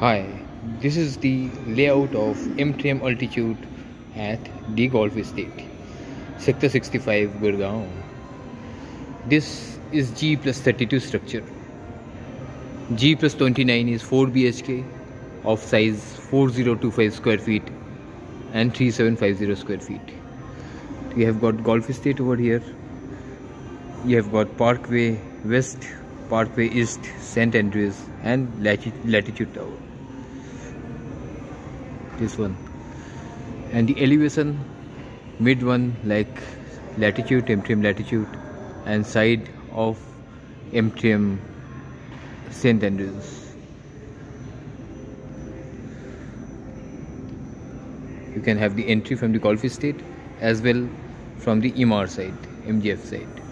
Hi, this is the layout of M3M altitude at the Golf Estate, Sector 65, Gurgaon. This is G plus 32 structure. G plus 29 is 4 BHK of size 4025 square feet and 3750 square feet. We have got Golf Estate over here. You have got Parkway West, Parkway East, St. Andrews and Latitude Tower. This one, and the elevation mid one like latitude, M3M latitude, and side of M3M St. Andrews. You can have the entry from the Golf Estate as well from the MR side, MGF side.